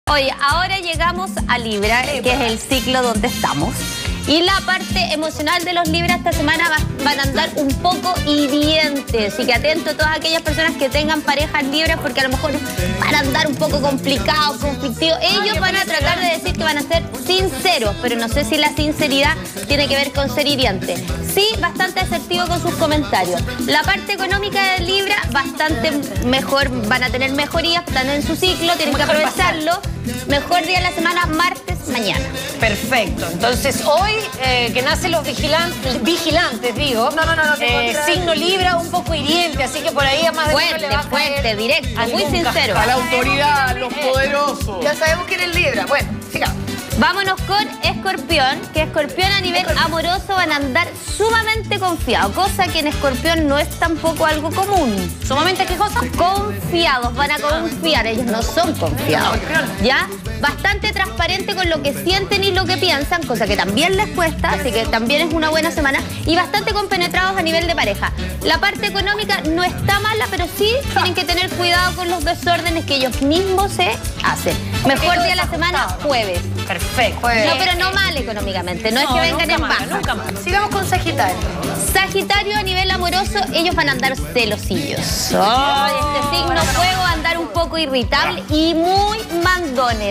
Oye, ahora llegamos a Libra, que es el ciclo donde estamos. Y la parte emocional de los Libra esta semana van a andar un poco hirientes. Así que atento a todas aquellas personas que tengan parejas Libra, porque a lo mejor van a andar un poco complicados, conflictivos. Ellos van a tratar de decir que van a ser sinceros, pero no sé si la sinceridad tiene que ver con ser hiriente. Sí, bastante asertivo con sus comentarios. La parte económica de Libra, bastante mejor, van a tener mejorías, están en su ciclo, tienen que aprovecharlo. Mejor día de la semana, martes, mañana. Perfecto. Entonces, hoy que nacen los vigilantes, digo. Signo Libra, un poco hiriente, así que por ahí a más de fuerte, directo, muy sincero. A la autoridad, a los poderosos. Ya sabemos quién es Libra. Bueno, sigamos. Vámonos con Escorpión, que Escorpión a nivel amoroso van a andar sumamente confiados, cosa que en Escorpión no es tampoco algo común. ¿Sumamente qué cosa? Confiados, van a confiar, ellos no son confiados, ¿ya? Bastante transparente con lo que sienten y lo que piensan, cosa que también les cuesta, así que también es una buena semana, y bastante compenetrados a nivel de pareja. La parte económica no está mala, pero sí tienen que tener cuidado con los desórdenes que ellos mismos se hacen. Mejor día de la semana, jueves. Perfecto. No, pero no mal económicamente, no es que vengan en baja. Nunca mal. Sigamos con Sagitario. Sagitario a nivel amoroso, ellos van a andar celosillos. Este signo fuego va a andar un poco irritable y muy mandones.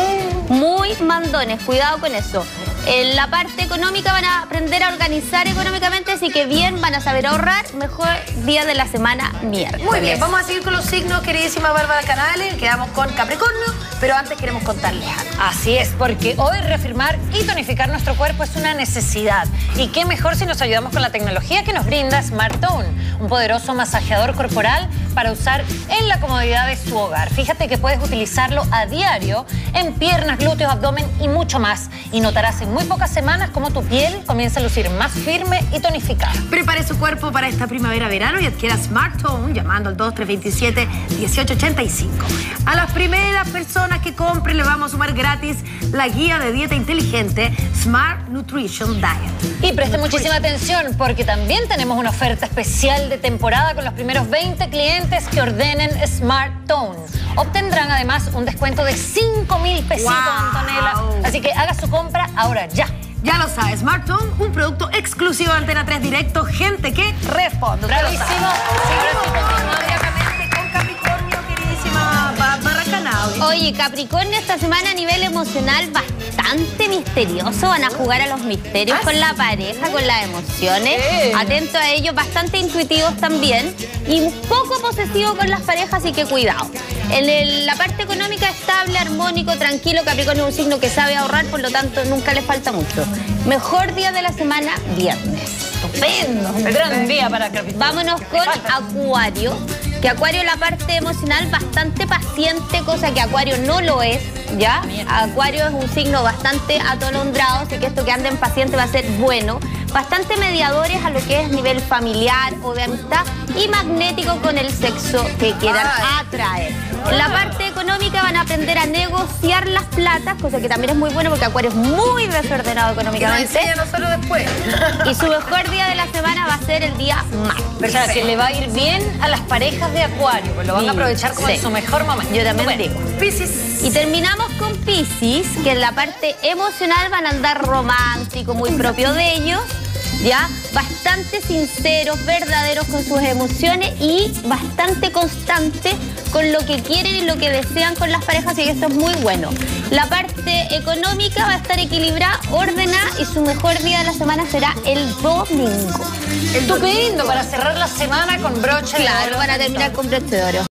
Muy mandones, cuidado con eso. En la parte económica van a aprender a organizar económicamente, así que bien, van a saber ahorrar. Mejor día de la semana, miércoles. Muy bien, vamos a seguir con los signos, queridísima Bárbara Canales. Quedamos con Capricornio, pero antes queremos contarles algo. Así es, porque hoy reafirmar y tonificar nuestro cuerpo es una necesidad. Y qué mejor si nos ayudamos con la tecnología que nos brinda Smart Tone, un poderoso masajeador corporal para usar en la comodidad de su hogar. Fíjate que puedes utilizarlo a diario en piernas, glúteos, abdomen y mucho más. Y notarás en muy pocas semanas cómo tu piel comienza a lucir más firme y tonificada. Prepare su cuerpo para esta primavera-verano y adquiera Smart Tone llamando al 2327-1885. A las primeras personas que compren le vamos a sumar gratis la guía de dieta inteligente Smart Nutrition Diet. Y preste muchísima atención porque también tenemos una oferta especial de temporada con los primeros 20 clientes que ordenen Smart Tone. Obtendrán además un descuento de 5.000 pesitos, Antonella. Así que haga su compra ahora ya. Ya lo sabes, Smart Tone, un producto exclusivo de Antena 3 Directo, gente que responde. Bravísimo. Directamente con Capricornio, queridísima Bárbara Canales. Oye, Capricornio esta semana a nivel emocional bastante misterioso. Van a jugar a los misterios con la pareja, con las emociones. Atento a ellos, bastante intuitivos también. Y un poco posesivo con las parejas, así que cuidado. En la parte económica estable, armónico, tranquilo. Capricornio es un signo que sabe ahorrar, por lo tanto nunca le falta mucho. Mejor día de la semana, viernes. Estupendo. Un gran día para Capricornio. Vámonos con Acuario. Que Acuario en la parte emocional bastante paciente, cosa que Acuario no lo es, ¿ya? Acuario es un signo bastante atolondrado, así que esto que anden paciente va a ser bueno. Bastante mediadores a lo que es nivel familiar o de amistad y magnético con el sexo que quieran atraer. En la parte económica van a aprender a negociar las platas, cosa que también es muy bueno porque Acuario es muy desordenado económicamente. No solo después. Y su mejor día de la semana va a ser el día martes. O sea, que le va a ir bien a las parejas de Acuario, pues lo van a aprovechar como en su mejor momento. Yo también digo. Piscis. Y terminamos con Piscis, que en la parte emocional van a andar romántico, muy propio de ellos, ¿ya? Bastante sinceros, verdaderos con sus emociones y bastante constantes con lo que quieren y lo que desean con las parejas, y esto es muy bueno. La parte económica va a estar equilibrada, ordenada, y su mejor día de la semana será el domingo. Estupendo para cerrar la semana con broche de oro. Claro, van a terminar con broche de oro.